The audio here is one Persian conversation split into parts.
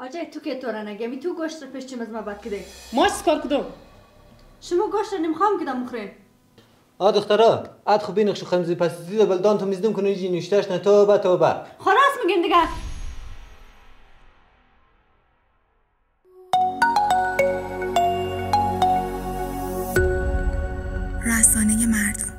واجه تو که تو را نگمی تو گوشت رو پیش چیم از ما بد کده ماش کار کدوم شما گوشت رو نمیخوام کدام مخورین دخترا عاد خو بینخ شو خمزی پس دیده بلدان تو میزدم کنه یجی نشتاش نه توبه خلاص میگین دیگه رسانه مردم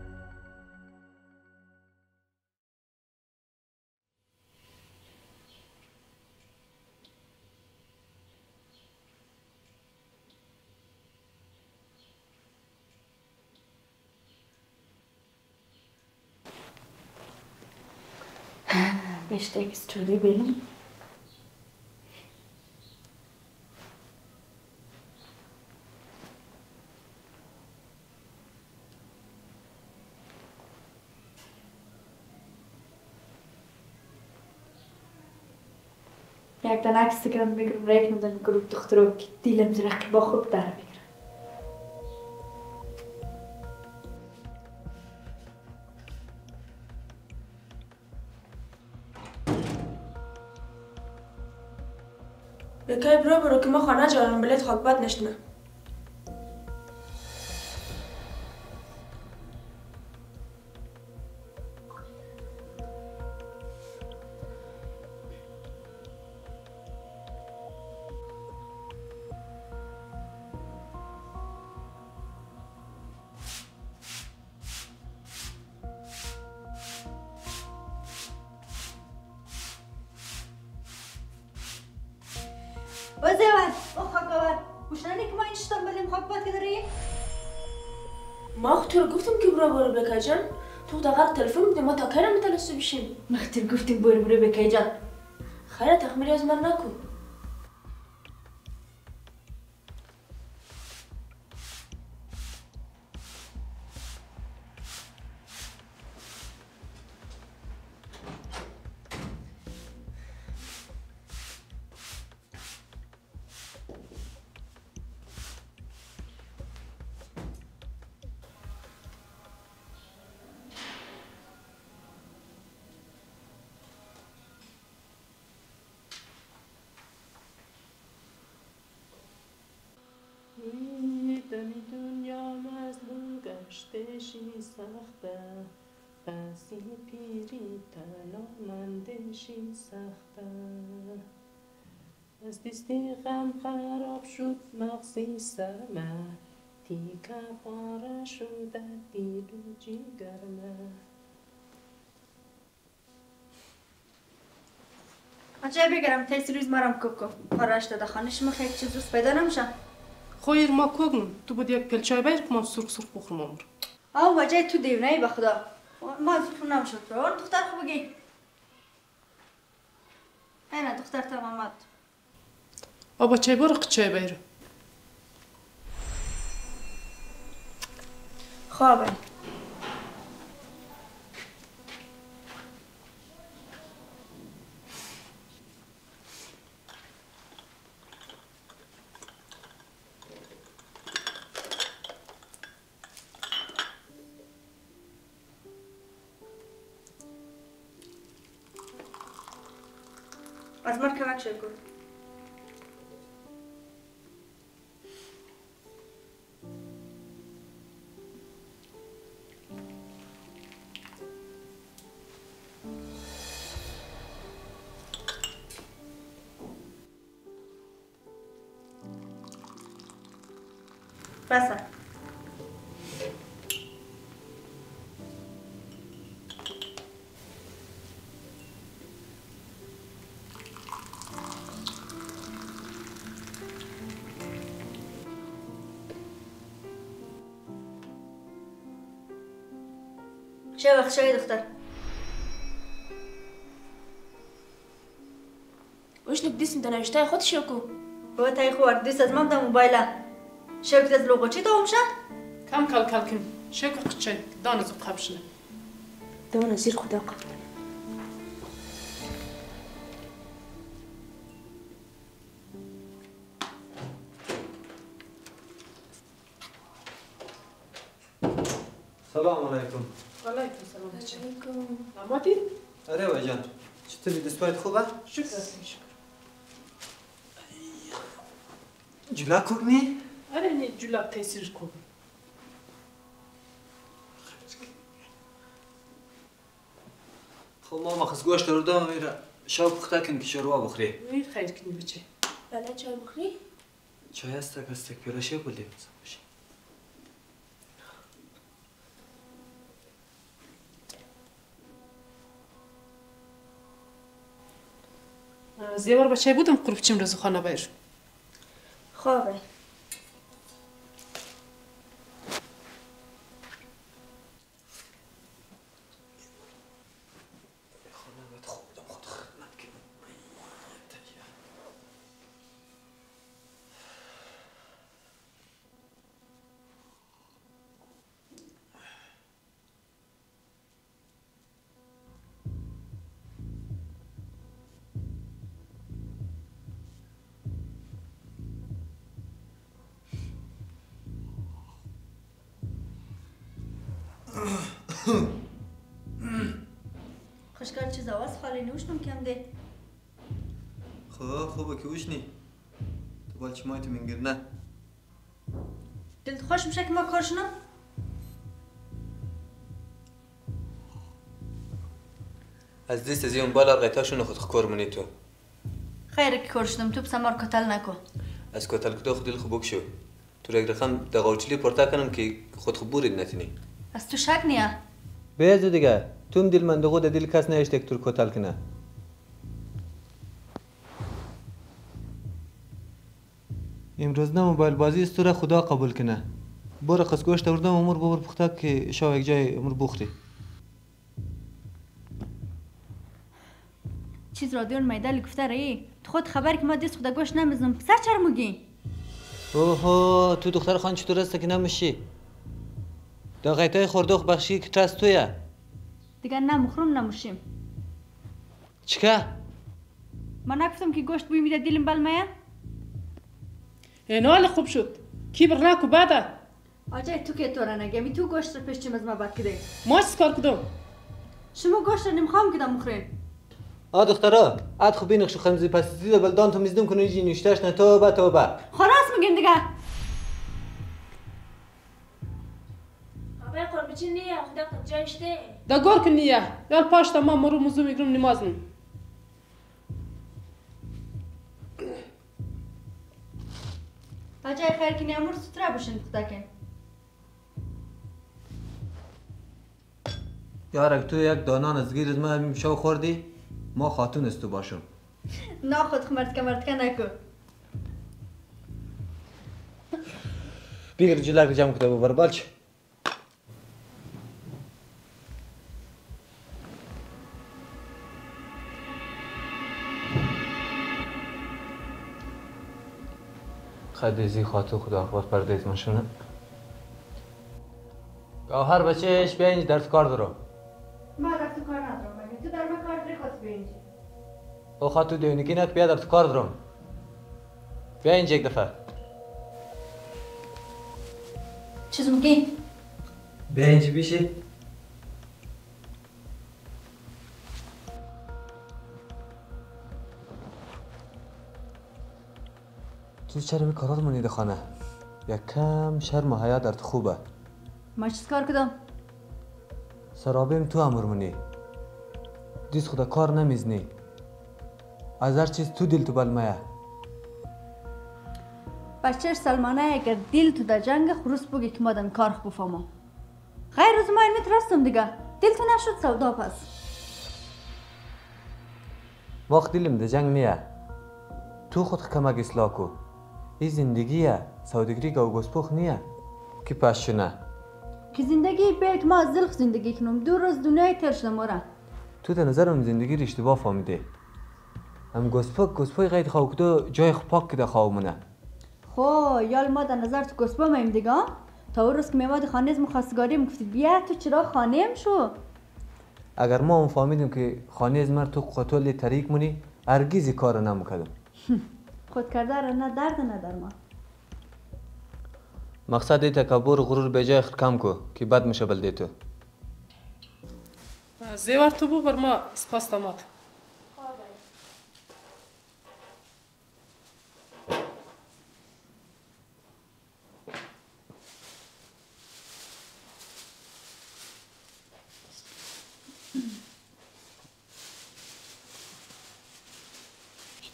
بشته استوری بریم یک دن عکس گرم بگیرم ریک ندن گروه دخترو که دیلم زرقی با خوب در بگیرم بکی برو که ما خانه جارم بلیت خاکبت نشتنه وزیوان او خاکوار مشنانی که ما این شتم بلیم خاکبت که داری؟ ما تو رو گفتم که برو بکی جان تو دقیق تلفن میده ما تا که میتونسته بشیم مختر گفتیم برو بکی جان خیلی تخمیری از من نکن دنیا مظلوم گشتشی سخته بسی پیری تلامندشی سخته از دستی غم خراب شد مغزی سرمه تیکه پاره شده دیل و جیگرمه آجای بگرم تیس روز مرم کوکو پارش داده خانش ما خیلی چیز روز پیدا نمیشه خویر ما کوگنم تو بود یک پلچای باید که ما سرخ بخورم عمر آه وجه تو دیونه ای بخدا ما زفر نمیشد رو دختر خوب بگی اینه دختر تمامت آبا چای برق چای بیرو خوابه از من کمک شد کن بسه چه وقت شوی دختر وش نقديس انت نوشتها خد شوكو بابا تای خوار دیس از من ده موبایله شوکت از لوگو چی تو میشه؟ کم کل کن شکر قچای دانه زب خبشنه دوانا زير خدا قبل سلام علیکم علیکم سلام علیکم ناماتی؟ آره وجان چطوری دستپایت خوبه؟ شکر شکر جولا کوکنی؟ آره نه جلاب تاثیر کن. خب ماما خس گوشت رو دام میره شاب پخته کن که شوروا بخوری. این خیر کنی بچه. بله چای بخوری؟ چای است که استک پیراشه بودیم باشه. زیبار بچه بودم قرب چیم رزو خانه بایر. خوابه. خوشگل چیز آواز خالی نوشنم کم ده. خوبه که وشنی. تو بالچ مایت منگر نه. دلت خوش میشه که ما کارشنم؟ از دست از اون بالا قیتاشونو خود خکار منی تو. خیره که کارشنم تو بسمار کتل نکن. از کتل کدو خود دل خوبک شو. تو رگ رقم دقاوچلی پرتا کنم که خود خبورید نتینی. از تو شک نیا. بیازو دیگه. توم دل من دو دل کس نیشته که تو کتل کنه. امروز نه موبایل بازی است تو را خدا قبول کنه. برو خس گوشت آوردم امور ببر پخته که شاو یک جای امور بخوری. چیز رادیون میدل گفته رایی تو خود خبر که ما دست خدا گوش نمیزنم پسر چرا میگی؟ اوه تو دختر خان چطور است که نمیشی؟ دا قیتای خوردوخ بخشی که ترست تویه؟ دیگر نه مخروم نموشیم. چکه؟ من نگفتم که گوشت بوی میده دیلم بلمه؟ این حال خوب شد. کی برناکو بعده؟ آجای تو که تو را نگمی تو گوشت رو پیش چیم از ما بد کده. ما چیز کار کدوم؟ شما گوشت رو نمیخوام کدام مخورین. دخترا اد خوب بینخشو خمزی پسیزی بلدان تو میزدم کنه جی نوشتاش نه توبه. خلاص میگیم دیگه. آبای قربچین نیه خدا قد جایشته. دا گور کنیه. یال پاشتا ما مرو موزو میگرم نمازن. آجای خیر کنی امور ستره بشین خدا کن. یارک تو یک دانان از گیر از ما همین شو خوردی ما خاتون است تو باشم. نه خود خمرد که نکو. بگیر جلک جمع کده ببر بالچ. خدیزی خاطو خدا اخبار پردیز مشونه. گوهر بچهش بیا اینج درس کار دارم. من رفت تو کار ندارم مگه تو در من کار داری خواست بیا اینجا. او خاطو دیونیکی نک بیا درس کار دارم. بیا اینجا یک دفعه. چیز میگی؟ بیا اینجا بیشی. تو چرا می کارات منیده خانه؟ یک کم شرم و حیا درت خوبه. ما چیز کار کدام؟ سرابیم تو امر منی. دیس خدا کار نمیزنی. از هر چیز تو دل تو بلمایه. بچهش سلمانه اگر دل تو در جنگ خروس بگی که مادم کار خوب بفهمم. غیر از ما این میترستم دیگه. دل تو نشد سودا پس. وقت دلم در جنگ نیه. تو خود کمک اصلاح کو. این زندگیه. سودگری گو گسپخ نیه. کی پشونه. که زندگی بیت ما از زلخ زندگی کنم. دور از دنیای تر شدم ورا. تو در نظرم زندگی رو اشتباه فهمیده. هم گسپخ غیر خواه کدو جای پاک کده خواه منه. خو یال ما در نظر تو گسپا میم دیگه. تا اون روز که میماد خانه از مخواستگاری میگفتید بیا تو چرا خانه ام شو. اگر ما هم فهمیدیم که خانه از مر تو قطول طریق منی هرگز کار نمیکردم. خود کرده را نه درد نه درمان. مقصد تکبر و غرور به جای خود کم کو که بد میشه بلده تو. زیور تو بو بر ما سپاس تامات.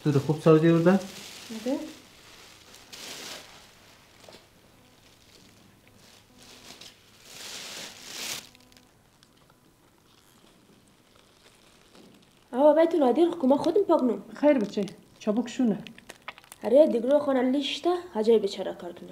دستور خوب سعودی اردن؟ نده؟ آه بيتون هادين حكومة خودم پاکنم. خیر بچه چابک شونه. هره دیگرو خانه لیشته هجای بیچاره کار کنه.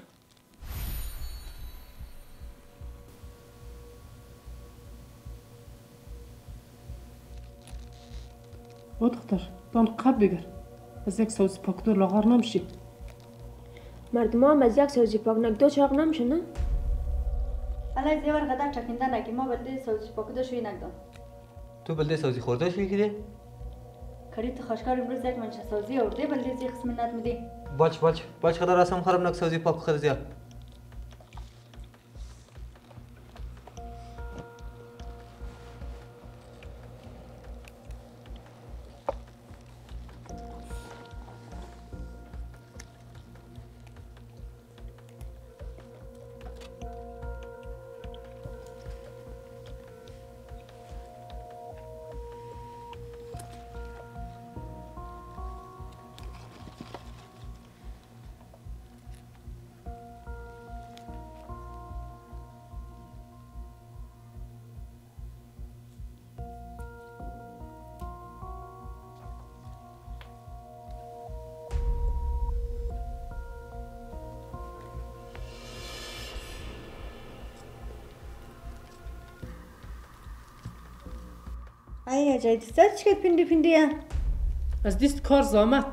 او دختر دان قب بگر. از یک سوز پاکدو لاغر نمشی. مردم هم از یک سوزی پاک نگدو چاق نمیشه نه؟ الان زیور قدر چکیندن نگی ما بلده سوزی پاکده شوی نگدم. تو بلده سعودی خورده شوی کده؟ کاری خشکار امروز یک منشه سوزی ارده بلده زی قسم ند میدی. باش خدا رسم خراب نک سعودی پاک خود زیاد. ای عجایی دستت چکت پینده از دیست کار زامت.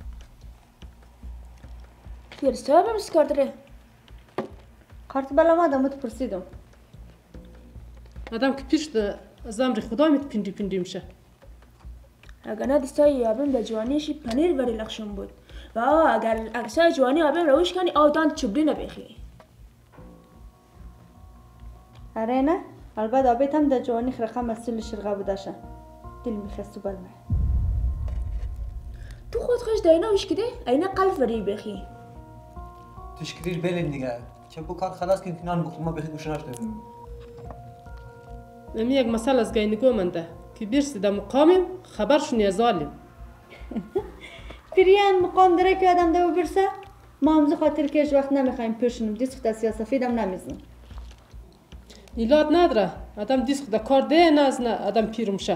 توی رستوان هم سکار داره. کارت بلا ما دمت پرسیدم. آدم که پیش ده از امر خدا میت پینده میشه. اگر نه دستای آبم در جوانیشی پنیر بری لخشم بود. و اگر اکسای جوانی آبم روش کنی آدان چبری نبیخی. اره نه؟ البته آبیت هم در جوانی خرقه مسئول شرقه بودشه. دل میخستو بلمه. تو خود خوش داینا وش کده؟ اینا قلب بری بخی. تشکریر بلین دیگه. چه بو کار خلاص کن کنان بخور ما بخی گوشناش داریم. نمی یک مسئله از گینگو منده که بیرسی در مقامیم خبرشون ظالم. پیریان مقام داره که آدم دو برسه؟ ما همزو خاطر که اش وقت نمیخوایم پیشونم دیست خود سیاسفیدم نمیزنم. ایلاد نداره. آدم دیست خدا کار ده نه آدم پیرم شه.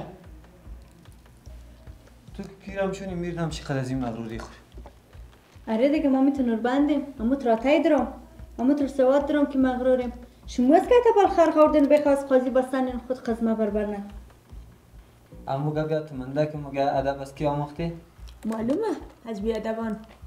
تو که پیرم شونی میردم چی خلازیم مغروری خوری. اره دیگه ما میتونور بندیم. اما تراتای درم. اما تر سواد درم که مغروریم. شما از که تبال خر خوردن بخواست قاضی بستن خود قزمه بربرنه. اما گه تو منده که مگه ادب از کی آموختی؟ معلومه از بیادبان.